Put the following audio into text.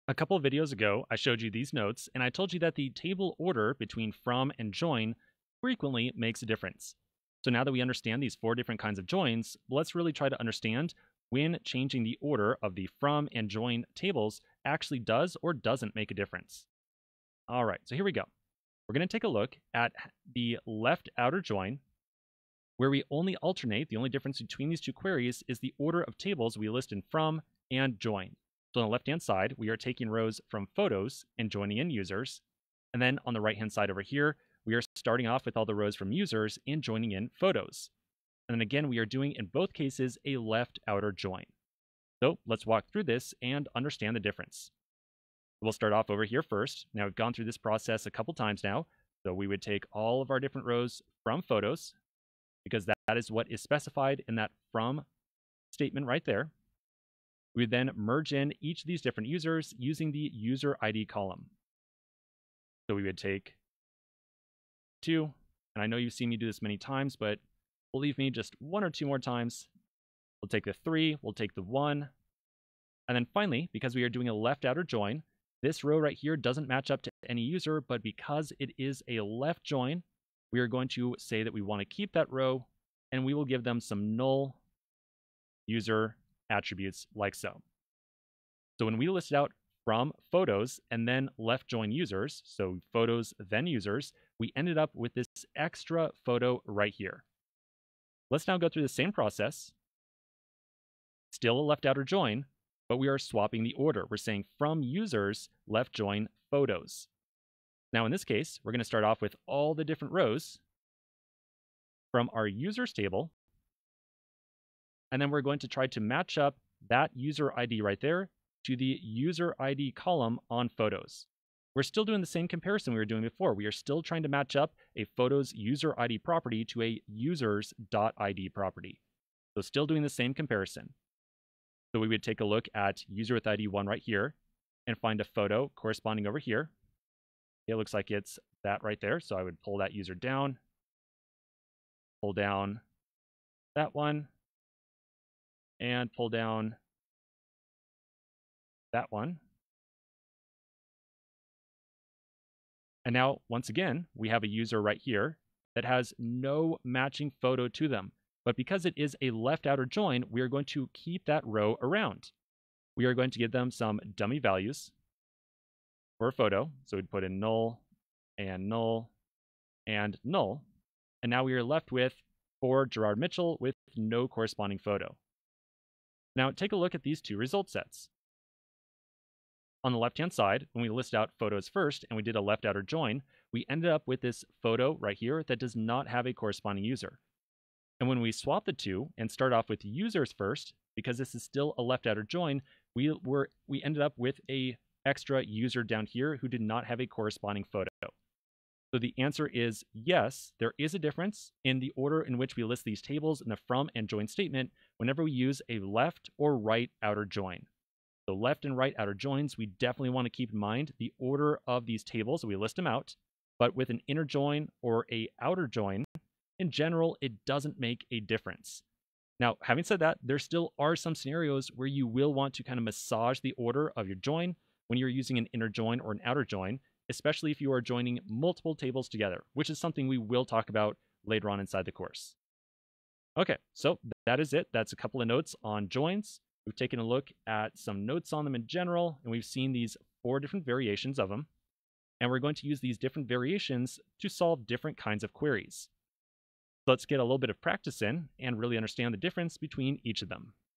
A couple of videos ago, I showed you these notes, and I told you that the table order between from and join frequently makes a difference. So now that we understand these four different kinds of joins, let's really try to understand when changing the order of the from and join tables actually does or doesn't make a difference. All right, so here we go. We're going to take a look at the left outer join, where we only alternate. The only difference between these two queries is the order of tables we list in from and join. So on the left-hand side, we are taking rows from photos and joining in users. And then on the right-hand side over here, we are starting off with all the rows from users and joining in photos. And then again, we are doing in both cases a left outer join. So let's walk through this and understand the difference. We'll start off over here first. Now we've gone through this process a couple times now. So we would take all of our different rows from photos, because that is what is specified in that from statement right there. We would then merge in each of these different users using the user ID column. So we would take 2, and I know you've seen me do this many times, but believe me, just 1 or 2 more times. We'll take the 3, we'll take the 1, and then finally, because we are doing a left outer join, this row right here doesn't match up to any user, but because it is a left join, we are going to say that we want to keep that row, and we will give them some null user attributes like so. So when we listed out from photos and then left join users, so photos then users, we ended up with this extra photo right here. Let's now go through the same process. Still a left outer join, but we are swapping the order. We're saying from users left join photos. Now in this case, we're going to start off with all the different rows from our users table, and then we're going to try to match up that user ID right there to the user ID column on photos. We're still doing the same comparison we were doing before. We are still trying to match up a photos user ID property to a users.id property. So still doing the same comparison. So we would take a look at user with ID 1 right here and find a photo corresponding over here. It looks like it's that right there. So I would pull that user down, pull down that one, and pull down that one. And now, once again, we have a user right here that has no matching photo to them. But because it is a left outer join, we are going to keep that row around. We are going to give them some dummy values for a photo. So we'd put in null and null and null. And now we are left with for Gerard Mitchell with no corresponding photo. Now take a look at these two result sets. On the left-hand side, when we list out photos first and we did a left outer join, we ended up with this photo right here that does not have a corresponding user. And when we swap the two and start off with users first, because this is still a left outer join, we ended up with a extra user down here who did not have a corresponding photo. So the answer is yes, there is a difference in the order in which we list these tables in the from and join statement whenever we use a left or right outer join. So left and right outer joins, we definitely want to keep in mind the order of these tables. We list them out, but with an inner join or a outer join, in general, it doesn't make a difference. Now, having said that, there still are some scenarios where you will want to kind of massage the order of your join when you're using an inner join or an outer join, especially if you are joining multiple tables together, which is something we will talk about later on inside the course. Okay, so that is it. That's a couple of notes on joins. We've taken a look at some notes on them in general, and we've seen these 4 different variations of them. And we're going to use these different variations to solve different kinds of queries. So let's get a little bit of practice in and really understand the difference between each of them.